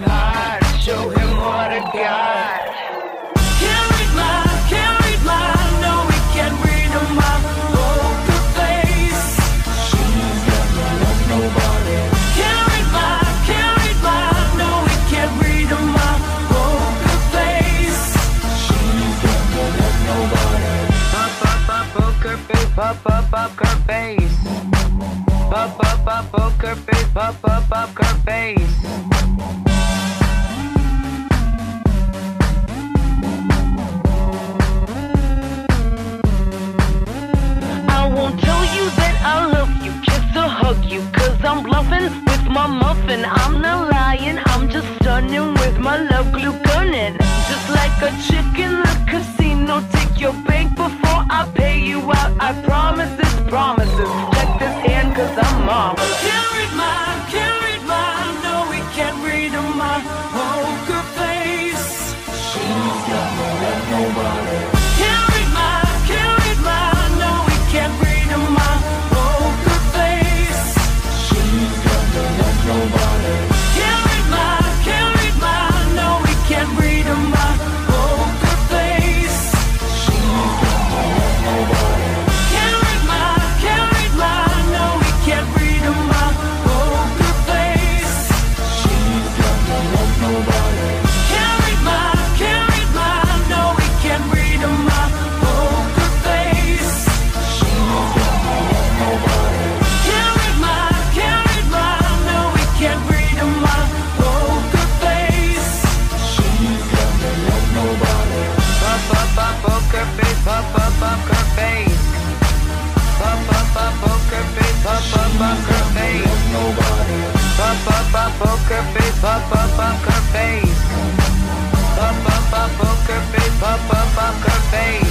hot. Show him what I got. Can't read my, no, we can't read my poker face. She's got no love, nobody. Can't read my, no, we can't read my poker face. She's got no love, nobody. Poker face, poker face. Poker face, poker face. I won't tell you that I love you, kiss or hug you, 'cause I'm bluffing with my muffin. I'm not lying, I'm just stunning with my love glue gunning. Just like a chick in the casino, take your bank before I pay you out. I promise this, promises. Check this hand, 'cause I'm marvelous. Can't read my, no, we can't read my poker face. She's got no love, nobody. Can't read my, no, we can't read my poker face. She's got no love, nobody. Can't read my, no, we can't read my poker face. She's got no love, nobody. Can't read my, no, we can't read my poker face. She's got no love, nobody. Can't read my, no, we can't read my poker face. She's got no love, nobody. Can't read my, no, we can't read my poker face. She's got no love, nobody. Poker face, poker face. Poker face, poker face. Nobody. Poker face, poker face. Poker face, poker face.